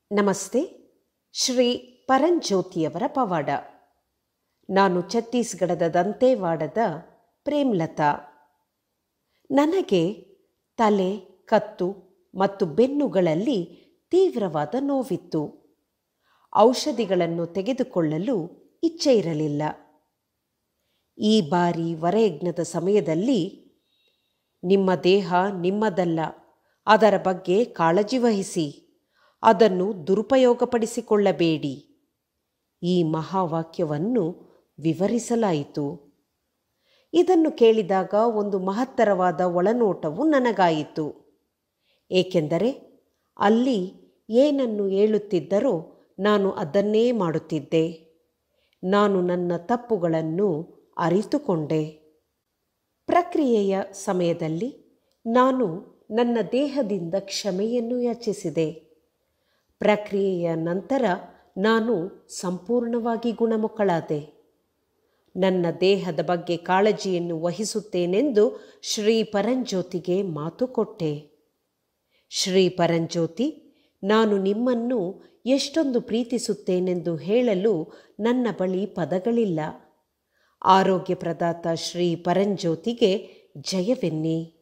ನಮಸ್ತೆ. ಶ್ರೀ ಪರಂಜ್ಯೋತಿಯವರ ಪವಾಡ. ನಾನು ಛತ್ತೀಸ್ಗಢದ ದಂತೇವಾಡದ ಪ್ರೇಮ್ಲತಾ. ನನಗೆ ತಲೆ, ಕತ್ತು ಮತ್ತು ಬೆನ್ನುಗಳಲ್ಲಿ ತೀವ್ರವಾದ ನೋವಿತ್ತು. ಔಷಧಿಗಳನ್ನು ತೆಗೆದುಕೊಳ್ಳಲು ಇಚ್ಛೆ ಇರಲಿಲ್ಲ. ಈ ಬಾರಿ ವರಯಜ್ಞದ ಸಮಯದಲ್ಲಿ ನಿಮ್ಮ ದೇಹ ನಿಮ್ಮದಲ್ಲ, ಅದರ ಬಗ್ಗೆ ಕಾಳಜಿ ವಹಿಸಿ, ಅದನ್ನು ದುರುಪಯೋಗಪಡಿಸಿಕೊಳ್ಳಬೇಡಿ, ಈ ಮಹಾವಾಕ್ಯವನ್ನು ವಿವರಿಸಲಾಯಿತು. ಇದನ್ನು ಕೇಳಿದಾಗ ಒಂದು ಮಹತ್ತರವಾದ ಒಳನೋಟವು ನನಗಾಯಿತು. ಏಕೆಂದರೆ ಅಲ್ಲಿ ಏನನ್ನು ಹೇಳುತ್ತಿದ್ದರೋ ನಾನು ಅದನ್ನೇ ಮಾಡುತ್ತಿದ್ದೆ. ನಾನು ನನ್ನ ತಪ್ಪುಗಳನ್ನು ಅರಿತುಕೊಂಡೆ. ಪ್ರಕ್ರಿಯೆಯ ಸಮಯದಲ್ಲಿ ನಾನು ನನ್ನ ದೇಹದಿಂದ ಕ್ಷಮೆಯನ್ನು ಯಾಚಿಸಿದೆ. ಪ್ರಕ್ರಿಯೆಯ ನಂತರ ನಾನು ಸಂಪೂರ್ಣವಾಗಿ ಗುಣಮುಖಳಾದೆ. ನನ್ನ ದೇಹದ ಬಗ್ಗೆ ಕಾಳಜಿಯನ್ನು ವಹಿಸುತ್ತೇನೆಂದು ಶ್ರೀ ಪರಂಜ್ಯೋತಿಗೆ ಮಾತು ಕೊಟ್ಟೆ. ಶ್ರೀ ಪರಂಜ್ಯೋತಿ, ನಾನು ನಿಮ್ಮನ್ನು ಎಷ್ಟೊಂದು ಪ್ರೀತಿಸುತ್ತೇನೆಂದು ಹೇಳಲು ನನ್ನ ಬಳಿ ಪದಗಳಿಲ್ಲ. ಆರೋಗ್ಯ ಪ್ರದಾತ ಶ್ರೀ ಪರಂಜ್ಯೋತಿಗೆ ಜಯವೆನ್ನಿ.